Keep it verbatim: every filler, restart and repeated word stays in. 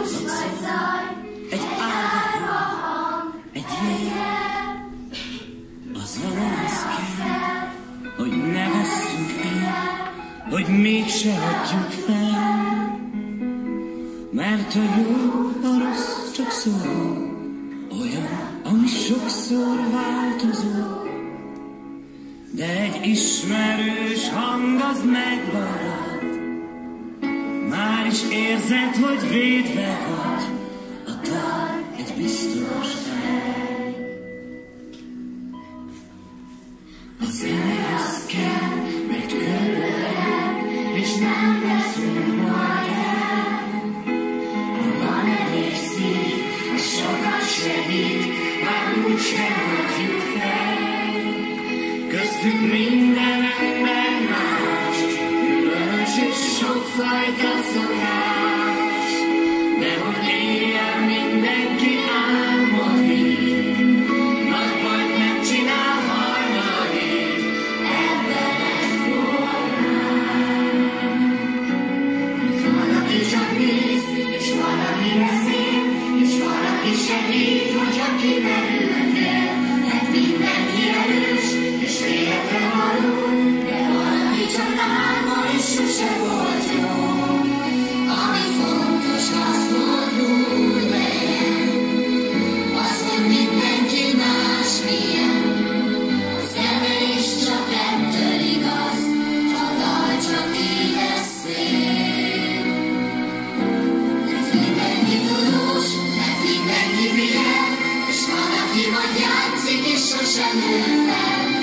egy álva, egy jel, az az kell, hogy ne vesszünk el, hogy mégse adjuk fel, mert a jó, a rossz csak szó, olyan, ami sokszor változó, de egy ismerős hang az megmarad. Már is érzed, hogy védve vagy, a dal egy biztos hely. A zene az kell, mert körülön, és nem leszünk majd el. Ha van elég szív, és sokat segít, már úgy sem adjuk fel. Köztük minden ember más, különös és sokfajta szokás, de hogy éjjel mindenki álmodik, nagy bajt nem csinál hajnalig, ebben egyformán. Valaki csak néz, és valaki beszél, és valaki segít, hogyha kimerülnél, mert mindenki erős, és életre való, de valaki csak álma, és sose volt jó. Ami fontos, az fordul legyen, az, hogy mindenki másmilyen. A zene is csak ettől igaz, a dal csak így lesz szép. Mert mindenki tudós, mert mindenki figyel, és van, aki majd játszik, és sosem nő fel.